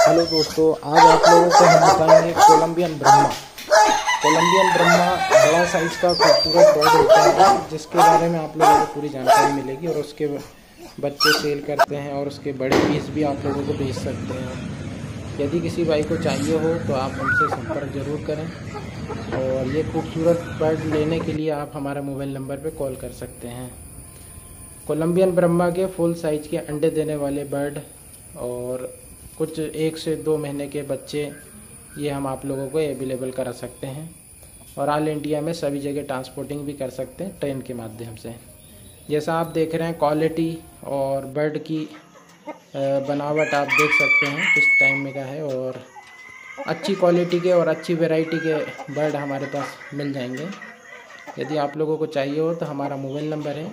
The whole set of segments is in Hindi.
हेलो दोस्तों, आज आप लोगों को हम बताएंगे कोलंबियन ब्रह्मा। कोलंबियन ब्रह्मा बड़ा साइज का खूबसूरत बर्ड होता है, जिसके बारे में आप लोगों को पूरी जानकारी मिलेगी। और उसके बच्चे सेल करते हैं और उसके बड़े पीस भी आप लोगों को भेज सकते हैं। यदि किसी भाई को चाहिए हो तो आप हमसे संपर्क जरूर करें। और ये खूबसूरत बर्ड लेने के लिए आप हमारे मोबाइल नंबर पर कॉल कर सकते हैं। कोलंबियन ब्रह्मा के फुल साइज के अंडे देने वाले बर्ड और कुछ 1 से 2 महीने के बच्चे ये हम आप लोगों को अवेलेबल करा सकते हैं। और ऑल इंडिया में सभी जगह ट्रांसपोर्टिंग भी कर सकते हैं ट्रेन के माध्यम से। जैसा आप देख रहे हैं, क्वालिटी और बर्ड की बनावट आप देख सकते हैं किस टाइम में का है। और अच्छी क्वालिटी के और अच्छी वैरायटी के बर्ड हमारे पास मिल जाएंगे। यदि आप लोगों को चाहिए हो तो हमारा मोबाइल नंबर है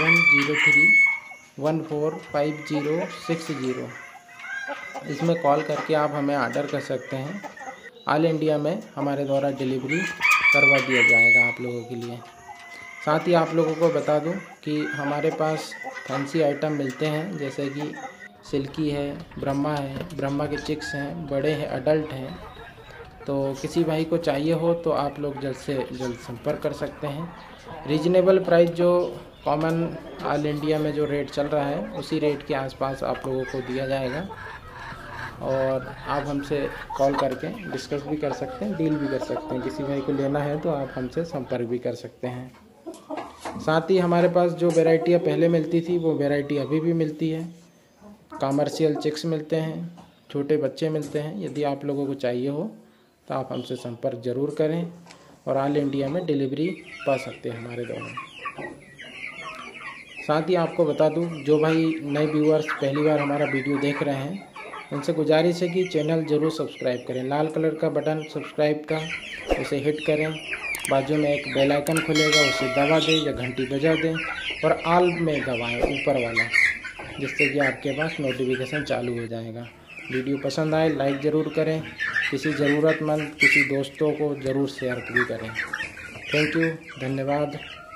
8103145060। इसमें कॉल करके आप हमें ऑर्डर कर सकते हैं। ऑल इंडिया में हमारे द्वारा डिलीवरी करवा दिया जाएगा आप लोगों के लिए। साथ ही आप लोगों को बता दूं कि हमारे पास फैंसी आइटम मिलते हैं, जैसे कि सिल्की है, ब्रह्मा के चिक्स हैं, बड़े हैं, अडल्ट हैं। तो किसी भाई को चाहिए हो तो आप लोग जल्द से जल्द संपर्क कर सकते हैं। रीजनेबल प्राइस जो कॉमन ऑल इंडिया में जो रेट चल रहा है उसी रेट के आसपास आप लोगों को दिया जाएगा। और आप हमसे कॉल करके डिस्कस भी कर सकते हैं, डील भी कर सकते हैं। किसी भाई को लेना है तो आप हमसे संपर्क भी कर सकते हैं। साथ ही हमारे पास जो वैरायटियाँ पहले मिलती थी वो वैरायटी अभी भी मिलती है। कमर्शियल चिक्स मिलते हैं, छोटे बच्चे मिलते हैं। यदि आप लोगों को चाहिए हो तो आप हमसे संपर्क ज़रूर करें और ऑल इंडिया में डिलीवरी पा सकते हैं हमारे द्वारा। साथ ही आपको बता दूं, जो भाई नए व्यूअर्स पहली बार हमारा वीडियो देख रहे हैं उनसे गुजारिश है कि चैनल ज़रूर सब्सक्राइब करें। लाल कलर का बटन सब्सक्राइब का, उसे हिट करें। बाजू में एक बेल आइकन खुलेगा, उसे दबा दें या घंटी बजा दें और ऑल में दबाएं ऊपर वाला, जिससे कि आपके पास नोटिफिकेशन चालू हो जाएगा। वीडियो पसंद आए लाइक ज़रूर करें। किसी ज़रूरतमंद किसी दोस्तों को ज़रूर शेयर भी करें। थैंक यू, धन्यवाद।